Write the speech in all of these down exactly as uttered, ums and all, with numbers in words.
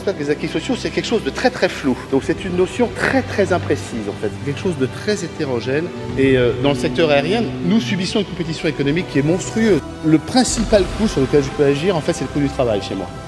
m'aperçois que les acquis sociaux, c'est quelque chose de très très flou. Donc c'est une notion très très imprécise en fait. Quelque chose de très hétérogène. Et euh, dans le secteur aérien, nous subissons une compétition économique qui est monstrueuse. Le principal coût sur lequel je peux agir, en fait, c'est le coût du travail chez moi.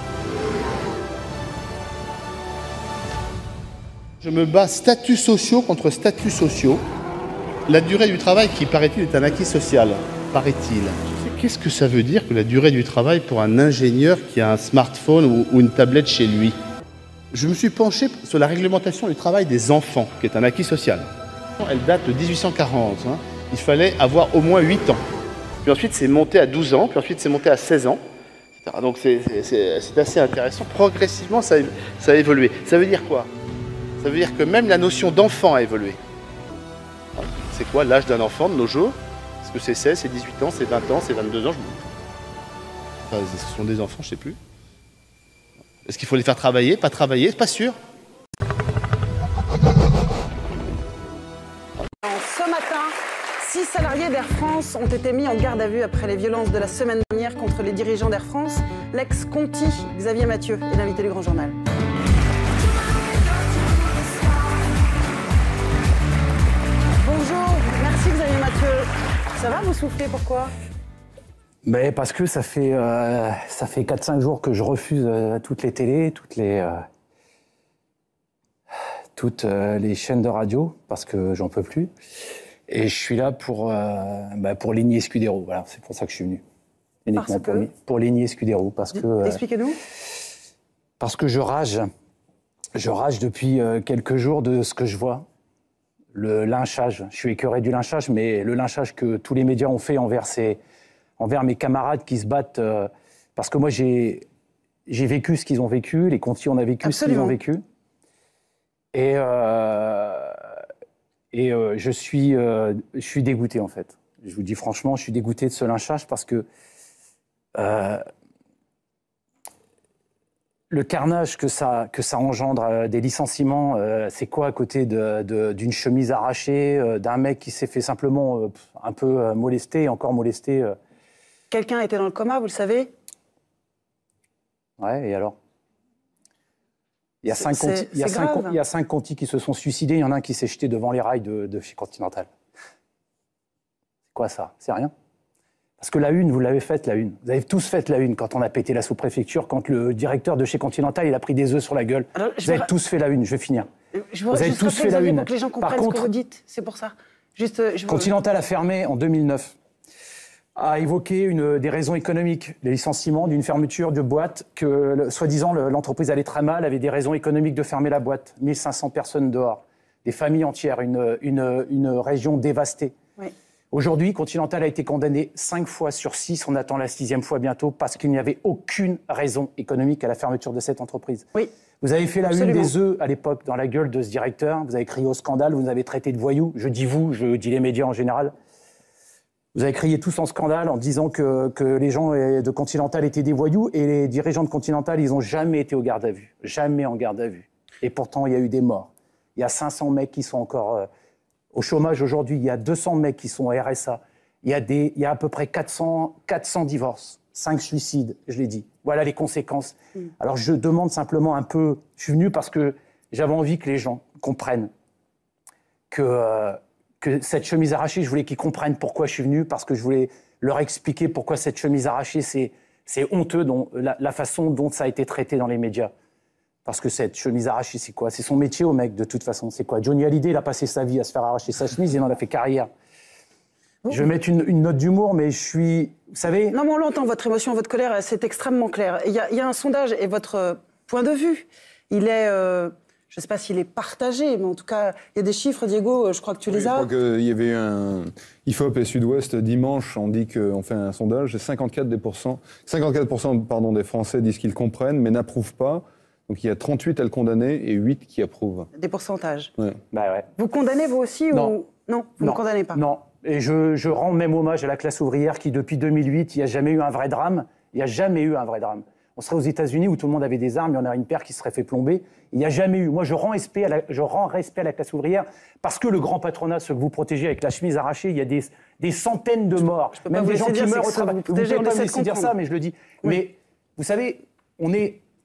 Je me bats statuts sociaux contre statuts sociaux. La durée du travail, qui paraît-il, est un acquis social, paraît-il. Qu'est-ce que ça veut dire que la durée du travail pour un ingénieur qui a un smartphone ou, ou une tablette chez lui? Je me suis penché sur la réglementation du travail des enfants, qui est un acquis social. Elle date de mille huit cent quarante. Hein. Il fallait avoir au moins huit ans. Puis ensuite, c'est monté à douze ans, puis ensuite, c'est monté à seize ans. Donc, c'est assez intéressant. Progressivement, ça, ça a évolué. Ça veut dire quoi? Ça veut dire que même la notion d'enfant a évolué. C'est quoi l'âge d'un enfant de nos jours? Est-ce que c'est seize, c'est dix-huit ans, c'est vingt ans, c'est vingt-deux ans? Je... Enfin, ce sont des enfants, je ne sais plus. Est-ce qu'il faut les faire travailler? Pas travailler? Pas sûr. Ce matin, six salariés d'Air France ont été mis en garde à vue après les violences de la semaine dernière contre les dirigeants d'Air France. L'ex-Conti, Xavier Mathieu, est l'invité du Grand Journal. Bonjour, merci Xavier Mathieu. Ça va, vous soufflez, pourquoi? Mais parce que ça fait, euh, ça fait quatre cinq jours que je refuse euh, toutes les télés, toutes les, euh, toutes euh, les chaînes de radio, parce que j'en peux plus. Et je suis là pour, euh, bah, pour Ligny Escudero. Voilà, c'est pour ça que je suis venu. Uniquement pour, que... pour Ligny Escudero. Parce que, euh, expliquez-nous. Parce que je rage. Je rage depuis euh, quelques jours de ce que je vois. Le lynchage. Je suis écœuré du lynchage, mais le lynchage que tous les médias ont fait envers, ces, envers mes camarades qui se battent. Euh, parce que moi, j'ai vécu ce qu'ils ont vécu, les Conti, on a vécu Absolument. ce qu'ils ont vécu. Et, euh, et euh, je, suis, euh, je suis dégoûté, en fait. Je vous dis franchement, je suis dégoûté de ce lynchage parce que euh, le carnage que ça, que ça engendre, euh, des licenciements, euh, c'est quoi à côté d'une de, de, chemise arrachée, euh, d'un mec qui s'est fait simplement euh, un peu euh, molester, encore molester euh. Quelqu'un était dans le coma, vous le savez? Ouais, et alors? Il y a cinq contis, il y a cinq, il y a cinq contis qui se sont suicidés, il y en a un qui s'est jeté devant les rails de, de chez Continental. C'est quoi ça? C'est rien. Parce que la une, vous l'avez faite, la une. Vous avez tous fait la une quand on a pété la sous-préfecture, quand le directeur de chez Continental, il a pris des œufs sur la gueule. Alors, vous avez tous fait la une, je vais finir. Je vous avez tous fait la une. Pour que les gens comprennent Par contre, ce que vous dites, c'est pour ça. Juste, je Continental a fermé en deux mille neuf, a évoqué une, des raisons économiques, les licenciements d'une fermeture de boîte, que soi-disant l'entreprise allait très mal, avait des raisons économiques de fermer la boîte. mille cinq cents personnes dehors, des familles entières, une, une, une région dévastée. Oui. Aujourd'hui, Continental a été condamné cinq fois sur six, on attend la sixième fois bientôt, parce qu'il n'y avait aucune raison économique à la fermeture de cette entreprise. Oui. Vous avez fait la Absolument. une des œufs à l'époque dans la gueule de ce directeur, vous avez crié au scandale, vous nous avez traité de voyous, je dis vous, je dis les médias en général. Vous avez crié tous en scandale en disant que, que les gens de Continental étaient des voyous, et les dirigeants de Continental, ils n'ont jamais été au garde à vue, jamais en garde à vue. Et pourtant, il y a eu des morts. Il y a cinq cents mecs qui sont encore... Euh, Au chômage aujourd'hui, il y a deux cents mecs qui sont au R S A. Il y a, des, il y a à peu près quatre cents, quatre cents divorces, cinq suicides, je l'ai dit. Voilà les conséquences. Mm. Alors je demande simplement un peu... Je suis venu parce que j'avais envie que les gens comprennent que, euh, que cette chemise arrachée, je voulais qu'ils comprennent pourquoi je suis venu, parce que je voulais leur expliquer pourquoi cette chemise arrachée, c'est honteux, dont, la, la façon dont ça a été traité dans les médias. Parce que cette chemise arrachée, c'est quoi? C'est son métier au mec, de toute façon. C'est quoi? Johnny Hallyday, il a passé sa vie à se faire arracher sa chemise, il en a fait carrière. Mmh. Je vais mettre une, une note d'humour, mais je suis... Vous savez... Non, mais on l'entend, votre émotion, votre colère, c'est extrêmement clair. Il y, y a un sondage, et votre point de vue, il est... Euh, je ne sais pas s'il est partagé, mais en tout cas, il y a des chiffres, Diego, je crois que tu oui, les as. Je crois qu'il y avait un... I F O P et Sud-Ouest, dimanche, on dit qu'on fait un sondage, et cinquante-quatre pour cent, cinquante-quatre pour cent pardon, des Français disent qu'ils comprennent, mais n'approuvent pas. Donc il y a trente-huit à le condamner et huit qui approuvent. Des pourcentages. Ouais. Bah ouais. Vous condamnez vous aussi non. ou non? Vous non. ne condamnez pas? Non. Et je, je rends même hommage à la classe ouvrière qui, depuis deux mille huit, il n'y a jamais eu un vrai drame. Il n'y a jamais eu un vrai drame. On serait aux États-Unis où tout le monde avait des armes, il y en a une paire qui serait fait plomber. Il n'y a jamais eu. Moi, je rends respect à la, je rends respect à la classe ouvrière parce que le grand patronat, ce que vous protégez avec la chemise arrachée, il y a des, des centaines de morts. Je peux même pas des gens qui meurent au travail. Vous ne pouvez pas me laisser dire ça, mais je le dis. Oui. Mais vous savez, on est...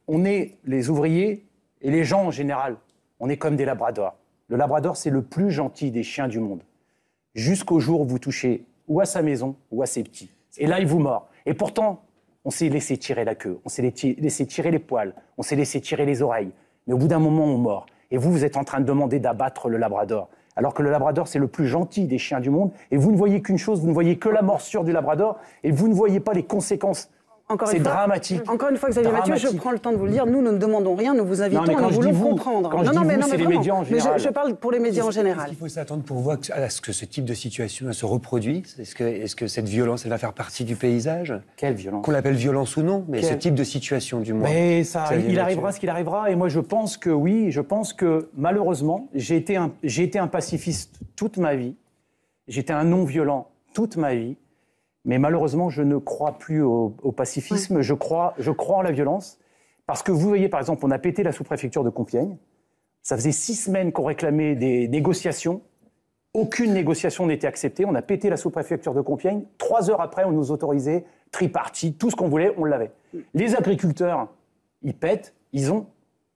on est, les ouvriers et les gens en général, on est comme des labradors. Le labrador, c'est le plus gentil des chiens du monde. Jusqu'au jour où vous touchez ou à sa maison ou à ses petits. Et là, il vous mord. Et pourtant, on s'est laissé tirer la queue, on s'est laissé tirer les poils, on s'est laissé tirer les oreilles. Mais au bout d'un moment, on mord. Et vous, vous êtes en train de demander d'abattre le labrador. Alors que le labrador, c'est le plus gentil des chiens du monde. Et vous ne voyez qu'une chose, vous ne voyez que la morsure du labrador. Et vous ne voyez pas les conséquences. C'est dramatique. Encore une fois, Xavier Mathieu, je prends le temps de vous le dire. Nous, nous ne demandons rien, nous vous invitons, non, nous voulons vous, comprendre. Quand je non, dis non, mais vous, non, c'est mais les médias en général. Mais je, je parle pour les médias en général. Est-ce qu'il faut s'attendre pour voir à ce que ce type de situation se reproduise? Est-ce que, est-ce que cette violence, elle va faire partie du paysage? Quelle violence? Qu'on l'appelle violence ou non, mais Quelle... ce type de situation, du moins. Mais ça, il arrivera ce qu'il arrivera. Et moi, je pense que oui, je pense que malheureusement, j'ai été un, j'ai été un pacifiste toute ma vie. J'étais un non-violent toute ma vie. Mais malheureusement, je ne crois plus au, au pacifisme, ouais. je, crois, je crois en la violence. Parce que vous voyez, par exemple, on a pété la sous-préfecture de Compiègne. Ça faisait six semaines qu'on réclamait des négociations. Aucune négociation n'était acceptée. On a pété la sous-préfecture de Compiègne. Trois heures après, on nous autorisait tripartite, tout ce qu'on voulait, on l'avait. Les agriculteurs, ils pètent, ils ont.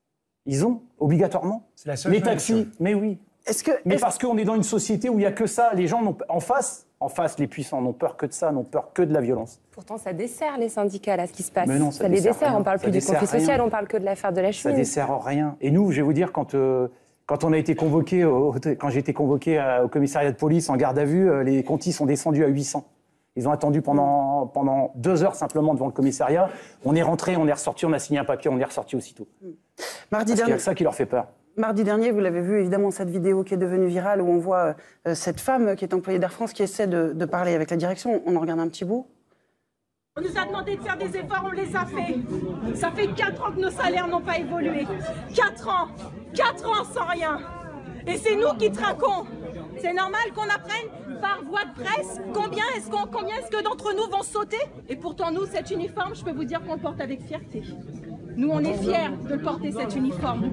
Ils ont, obligatoirement. C'est la seule Les taxis, mais oui. Est-ce que, mais est-ce... parce qu'on est dans une société où il n'y a que ça. Les gens n'ont, en face... En face, les puissants n'ont peur que de ça, n'ont peur que de la violence. Pourtant, ça dessert les syndicats, là, ce qui se passe. Mais non, ça, ça dessert les dessert. Rien. On parle ça plus du conflit social, on parle que de l'affaire de la chemise. Ça dessert rien. Et nous, je vais vous dire, quand, euh, quand on a été convoqué, au, quand j'ai été convoqué au commissariat de police en garde à vue, euh, les contis sont descendus à huit cents. Ils ont attendu pendant, pendant deux heures simplement devant le commissariat. On est rentré, on est ressorti, on a signé un papier, on est ressorti aussitôt. Mardi Parce dernier... qu'il y a ça qui leur fait peur. Mardi dernier, vous l'avez vu, évidemment, cette vidéo qui est devenue virale où on voit euh, cette femme qui est employée d'Air France qui essaie de, de parler avec la direction. On en regarde un petit bout. On nous a demandé de faire des efforts, on les a fait. Ça fait quatre ans que nos salaires n'ont pas évolué. Quatre ans Quatre ans sans rien. Et c'est nous qui trinquons. C'est normal qu'on apprenne par voie de presse combien est-ce qu'on, combien est-ce que d'entre nous vont sauter. Et pourtant, nous, cet uniforme, je peux vous dire qu'on le porte avec fierté. Nous, on est fiers de porter cet uniforme.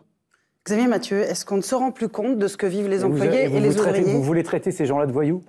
Xavier Mathieu, est-ce qu'on ne se rend plus compte de ce que vivent les et employés vous, et, et vous les traitez, ouvriers? Vous voulez traiter ces gens-là de voyous?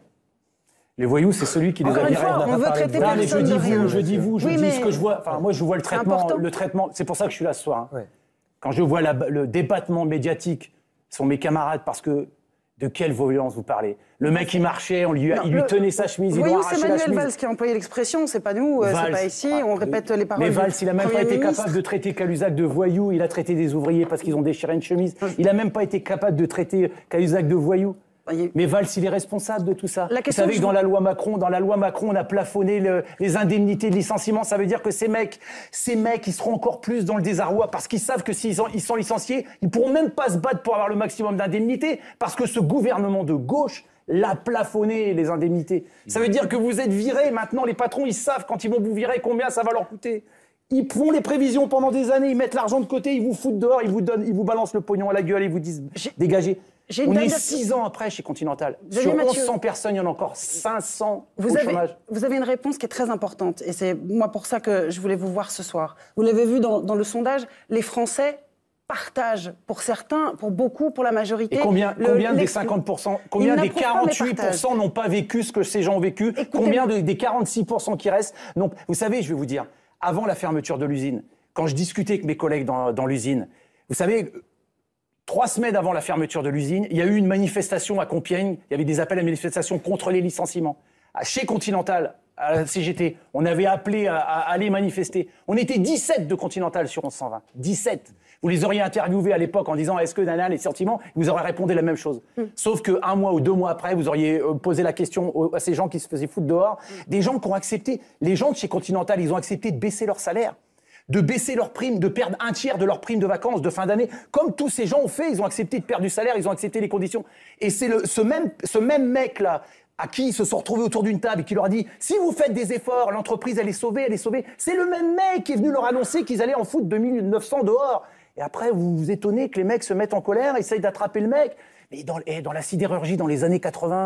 Les voyous, c'est celui qui les Encore a une virés. fois, on veut traiter non, mais je personne dis de vous, rien. je dis vous, je oui, dis mais... ce que je vois. Enfin, moi, je vois le traitement. Le traitement. C'est pour ça que je suis là ce soir. Hein. Ouais. Quand je vois la, le débattement médiatique sur mes camarades, parce que de quelle violence vous parlez? Le mec, il marchait, on lui, non, il lui le, tenait sa chemise, il lui arrachait la chemise. C'est Manuel Valls qui a employé l'expression, c'est pas nous, c'est pas ici, ah, on répète les paroles. Mais Valls, il n'a même pas été ministre. capable de traiter Cahuzac de voyou, il a traité des ouvriers parce qu'ils ont déchiré une chemise. Il n'a même pas été capable de traiter Cahuzac de voyou. Mais Valls, il est responsable de tout ça. Vous savez que dans la loi Macron, dans la loi Macron, on a plafonné le, les indemnités de licenciement. Ça veut dire que ces mecs, ces mecs, ils seront encore plus dans le désarroi parce qu'ils savent que s'ils sont, ils sont licenciés, ils pourront même pas se battre pour avoir le maximum d'indemnités parce que ce gouvernement de gauche l'a plafonné, les indemnités. Ça veut dire que vous êtes virés. Maintenant, les patrons, ils savent quand ils vont vous virer combien ça va leur coûter. Ils font les prévisions pendant des années, ils mettent l'argent de côté, ils vous foutent dehors, ils vous donnent, ils vous balancent le pognon à la gueule, ils vous disent dégagez. On est six ans après chez Continental. Sur onze cents personnes, il y en a encore cinq cents vous au avez, chômage. Vous avez une réponse qui est très importante. Et c'est moi pour ça que je voulais vous voir ce soir. Vous l'avez vu dans, dans le sondage, les Français partagent, pour certains, pour beaucoup, pour la majorité. Et combien, le, combien des cinquante pour cent, combien des quarante-huit pour cent n'ont pas vécu ce que ces gens ont vécu? Écoutez, combien de, des quarante-six pour cent qui restent non, vous savez, je vais vous dire, avant la fermeture de l'usine, quand je discutais avec mes collègues dans, dans l'usine, vous savez... Trois semaines avant la fermeture de l'usine, il y a eu une manifestation à Compiègne. Il y avait des appels à manifestation contre les licenciements. Chez Continental, à la C G T, on avait appelé à, à aller manifester. On était dix-sept de Continental sur onze cent vingt. dix-sept. Vous les auriez interviewés à l'époque en disant « Est-ce que Nana, les sentiments ?» Vous auriez répondu la même chose. Mm. Sauf qu'un mois ou deux mois après, vous auriez posé la question à ces gens qui se faisaient foutre dehors. Mm. Des gens qui ont accepté. Les gens de chez Continental, ils ont accepté de baisser leur salaire, de baisser leurs primes, de perdre un tiers de leurs primes de vacances de fin d'année. Comme tous ces gens ont fait, ils ont accepté de perdre du salaire, ils ont accepté les conditions. Et c'est le, ce même, ce même mec-là, à qui ils se sont retrouvés autour d'une table et qui leur a dit « Si vous faites des efforts, l'entreprise, elle est sauvée, elle est sauvée. » C'est le même mec qui est venu leur annoncer qu'ils allaient en foutre deux mille neuf cents dehors. Et après, vous vous étonnez que les mecs se mettent en colère, essayent d'attraper le mec. Mais dans, dans la sidérurgie, dans les années quatre-vingts,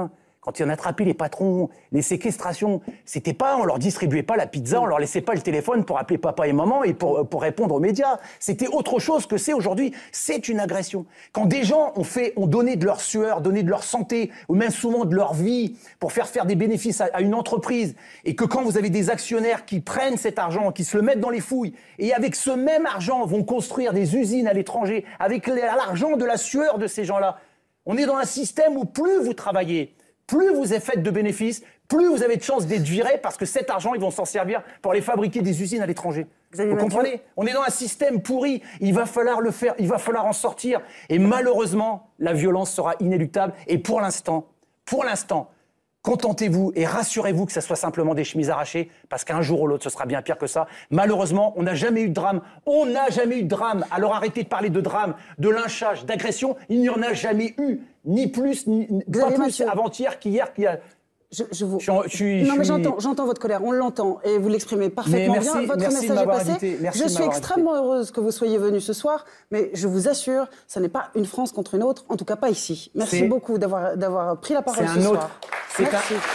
quand on attrapait les patrons, les séquestrations, c'était pas, on leur distribuait pas la pizza, on leur laissait pas le téléphone pour appeler papa et maman et pour, pour répondre aux médias. C'était autre chose que c'est aujourd'hui. C'est une agression. Quand des gens ont fait, ont donné de leur sueur, donné de leur santé, ou même souvent de leur vie, pour faire faire des bénéfices à, à une entreprise, et que quand vous avez des actionnaires qui prennent cet argent, qui se le mettent dans les fouilles, et avec ce même argent vont construire des usines à l'étranger, avec l'argent de la sueur de ces gens-là, on est dans un système où plus vous travaillez, plus vous faites de bénéfices, plus vous avez de chances d'être virés parce que cet argent, ils vont s'en servir pour aller fabriquer des usines à l'étranger. Vous comprenez? On est dans un système pourri. Il va falloir le faire. Il va falloir en sortir. Et malheureusement, la violence sera inéluctable. Et pour l'instant, pour l'instant, contentez-vous et rassurez-vous que ce soit simplement des chemises arrachées, parce qu'un jour ou l'autre, ce sera bien pire que ça. Malheureusement, on n'a jamais eu de drame. On n'a jamais eu de drame. Alors arrêtez de parler de drame, de lynchage, d'agression. Il n'y en a jamais eu. Ni plus, ni pas plus avant-hier qu'hier qu'il y a... Je, je vous... Je, je, je, non, mais je... j'entends, j'entends votre colère, on l'entend, et vous l'exprimez parfaitement merci, bien. Votre merci message est passé. Invité. Merci je suis extrêmement invité. heureuse que vous soyez venu ce soir, mais je vous assure, ça n'est pas une France contre une autre, en tout cas pas ici. Merci beaucoup d'avoir, d'avoir pris la parole ce un soir. Autre. C'est merci. Un...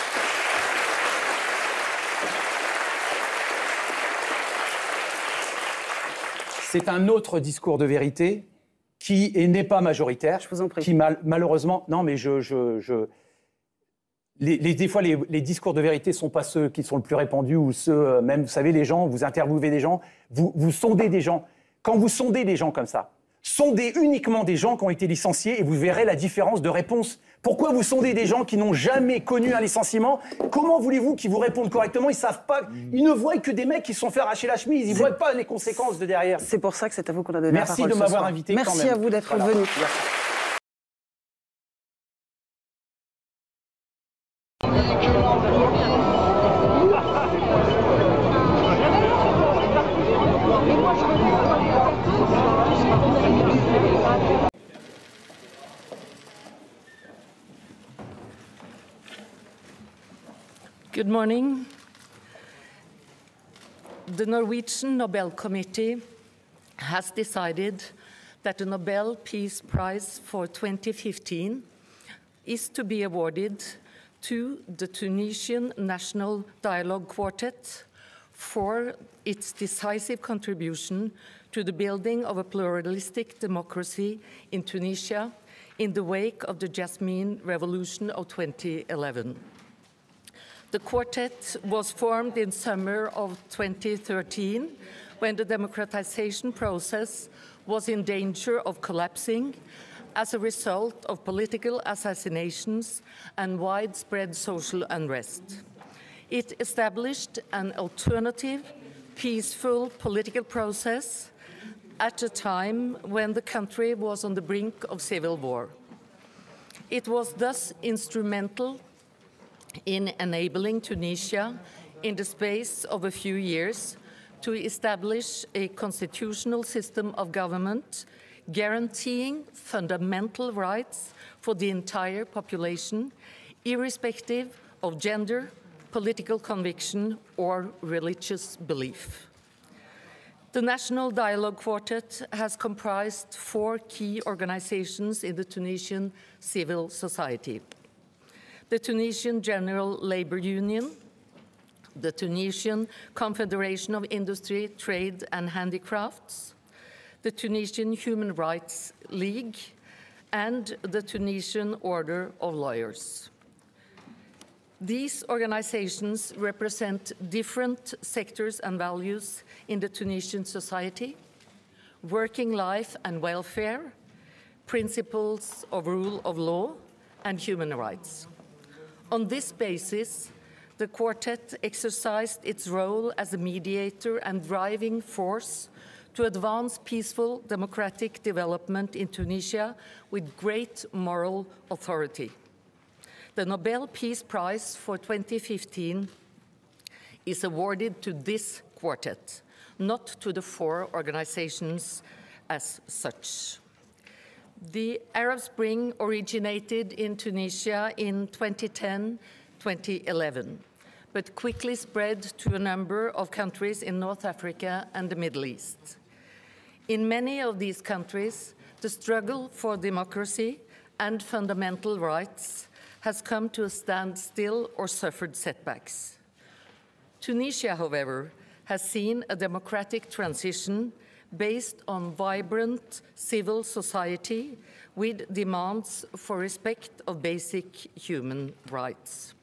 C'est un autre discours de vérité qui n'est pas majoritaire. Je vous en prie. Qui mal, malheureusement, non, mais je, je, je les, les, des fois les, les discours de vérité ne sont pas ceux qui sont le plus répandus ou ceux même, vous savez, les gens, vous interviewez des gens, vous, vous sondez des gens. Quand vous sondez des gens comme ça, sondez uniquement des gens qui ont été licenciés et vous verrez la différence de réponse. Pourquoi vous sondez des gens qui n'ont jamais connu un licenciement? Comment voulez-vous qu'ils vous répondent correctement? Ils savent pas, ils ne voient que des mecs qui se sont fait arracher la chemise, ils ne voient pas les conséquences de derrière. C'est pour ça que c'est à vous qu'on a donné Merci la parole. Merci de m'avoir invité. Merci quand même. à vous d'être voilà. venu. Merci. Good morning. The Norwegian Nobel Committee has decided that the Nobel Peace Prize for twenty fifteen is to be awarded to the Tunisian National Dialogue Quartet for its decisive contribution to the building of a pluralistic democracy in Tunisia in the wake of the Jasmine Revolution of twenty eleven. The quartet was formed in summer of twenty thirteen, when the democratization process was in danger of collapsing as a result of political assassinations and widespread social unrest. It established an alternative, peaceful political process at a time when the country was on the brink of civil war. It was thus instrumental in enabling Tunisia, in the space of a few years, to establish a constitutional system of government guaranteeing fundamental rights for the entire population, irrespective of gender, political conviction, or religious belief. The National Dialogue Quartet has comprised four key organizations in the Tunisian civil society: the Tunisian General Labour Union, the Tunisian Confederation of Industry, Trade and Handicrafts, the Tunisian Human Rights League, and the Tunisian Order of Lawyers. These organizations represent different sectors and values in the Tunisian society: working life and welfare, principles of rule of law, and human rights. On this basis, the quartet exercised its role as a mediator and driving force to advance peaceful democratic development in Tunisia with great moral authority. The Nobel Peace Prize for twenty fifteen is awarded to this quartet, not to the four organizations as such. The Arab Spring originated in Tunisia in twenty ten to twenty eleven, but quickly spread to a number of countries in North Africa and the Middle East. In many of these countries, the struggle for democracy and fundamental rights has come to a standstill or suffered setbacks. Tunisia, however, has seen a democratic transition based on vibrant civil society with demands for respect of basic human rights.